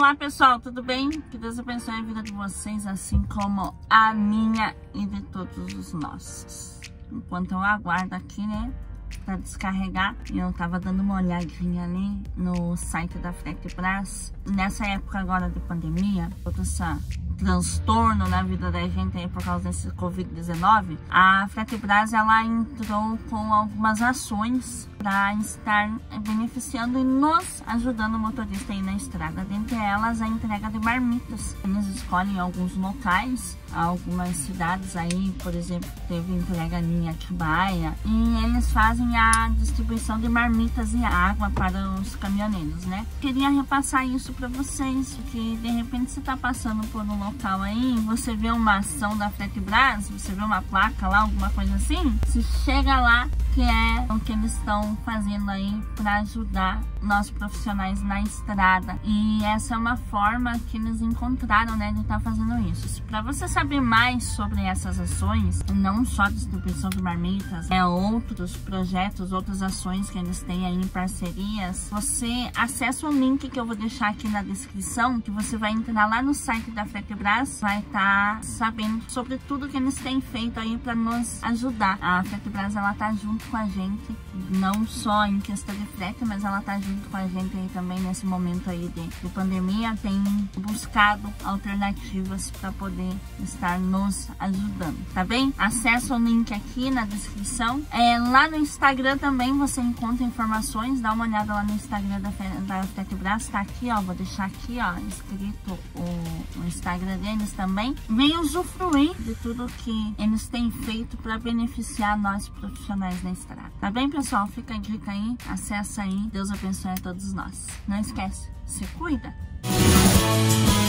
Olá pessoal, tudo bem? Que Deus abençoe a vida de vocês, assim como a minha e de todos os nossos. Enquanto eu aguardo aqui, né, pra descarregar, eu tava dando uma olhadinha ali no site da Fretebras. Nessa época agora de pandemia, todo esse transtorno na vida da gente aí por causa desse Covid-19, a Fretebras, ela entrou com algumas ações para estar beneficiando e nos ajudando o motorista aí na estrada. Dentre elas, a entrega de marmitas. Eles escolhem alguns locais, algumas cidades aí, por exemplo, teve entrega em Atibaia, e eles fazem a distribuição de marmitas e água para os caminhoneiros, né? Queria repassar isso para vocês, porque de repente você tá passando por um local aí, você vê uma ação da Fretebras, você vê uma placa lá, alguma coisa assim, se chega lá, que é o que eles estão fazendo aí para ajudar nós profissionais na estrada. E essa é uma forma que eles encontraram, né, de estar fazendo isso. Para você saber mais sobre essas ações, não só a distribuição de marmitas, outros projetos, outras ações que eles têm aí em parcerias, você acessa o link que eu vou deixar aqui na descrição, que você vai entrar lá no site da Fretebras, vai estar sabendo sobre tudo que eles têm feito aí para nos ajudar. A Fretebras, ela tá junto com a gente, não só em questão de frete, mas ela tá junto com a gente aí também nesse momento aí de pandemia, tem buscado alternativas para poder estar nos ajudando, tá bem? Acesse o link aqui na descrição. Lá no Instagram também você encontra informações, dá uma olhada lá no Instagram da Fretebras, tá aqui, ó, vou deixar aqui, ó, escrito o Instagram deles também. Venha usufruir de tudo que eles têm feito para beneficiar nós profissionais da estrada. Tá bem, pessoal? Fica a dica aí, acessa aí. Deus abençoe a todos nós. Não esquece, se cuida!